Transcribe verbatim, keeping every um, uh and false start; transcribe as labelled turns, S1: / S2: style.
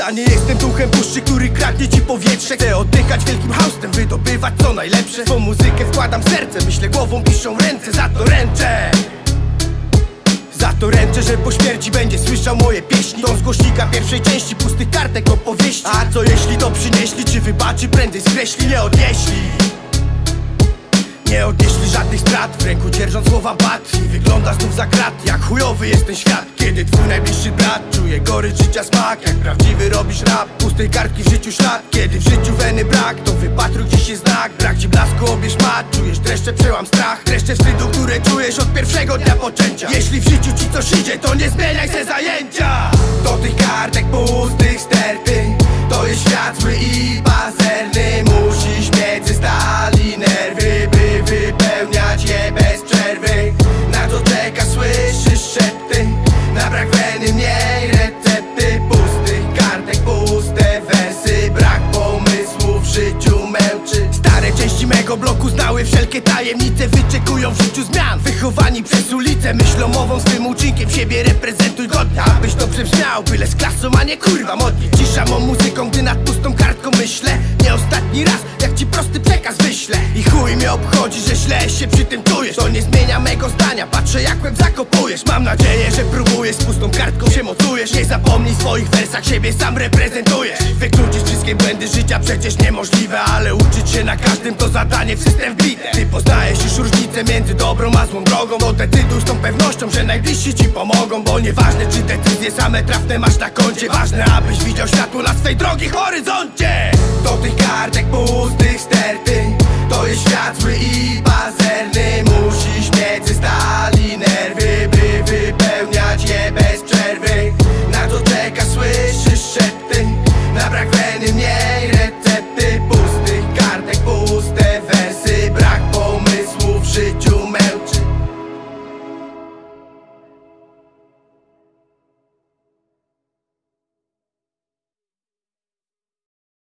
S1: Ja nie jestem duchem puszczy, który kradnie ci powietrze. Chcę oddychać wielkim haustem, wydobywać co najlepsze. Swą muzykę wkładam w serce, myślę głową, piszą ręce. Za to ręczę, za to ręczę, że po śmierci będzie słyszał moje pieśni. Ton z głośnika pierwszej części pustych kartek opowieści. A co jeśli to przynieśli, czy wybaczy, prędzej skreśli. Nie odnieśli, nie odnieśli żadnych strat, w ręku dzierżąc słowa bat. I wygląda znów za krat, jak chujowy jest ten świat. Kiedy twój najbliższy brat czuje gorycz życia smak, jak prawdziwy robisz rap, pustej kartki w życiu ślad. Kiedy w życiu weny brak, to wypatruj gdzieś jest znak. Brak ci blasku, obierz mat, czujesz dreszcze, przełam strach. Dreszcze wstydu, które czujesz od pierwszego dnia poczęcia. Jeśli w życiu ci coś idzie, to nie zmieniaj se zajęcia. Do tych kartek pustych sterty, to jest świat zły i pazerny. Musisz mieć ze stali nerwy, by wypełniać je bez przerwy. Na to czeka, słyszysz szepty, na brak weny mniej recepty. Pustych kartek, puste wersy, brak pomysłu w życiu męczy. Stare części mego bloku znały wszelkie tajemnice, wyczekują w życiu zmian. Wychowani przez ulicę, myślą mową, swym uczynkiem siebie reprezentuj godnie, abyś dobrze brzmiał, byle z klasą, a nie kurwa modnie. Cisza mą muzyką, gdy nad pustą kartką myślę. Nie ostatni raz, jak ci prosty przekaz wyślę. I chuj mnie obchodzi, że źle się przy tym czujesz. To nie zmienia mego zdania, patrzę jak łeb zakopujesz. Mam nadzieję, że próbujesz, z pustą kartką się mocujesz. Nie zapomnij w swoich wersach, siebie sam reprezentujesz. Wykluczyć wszystkie błędy życia przecież niemożliwe, ale uczyć się na każdym to zadanie w system wbite. Ty poznajesz już różnicę między dobrą a złą drogą, to decyduj z tą pewnością, że najbliżsi ci pomogą. Bo nieważne czy decyzje same trafne masz na koncie, ważne abyś widział światło na swej drogi horyzoncie. Do tych kartek pustych sterty, to jest świat zły i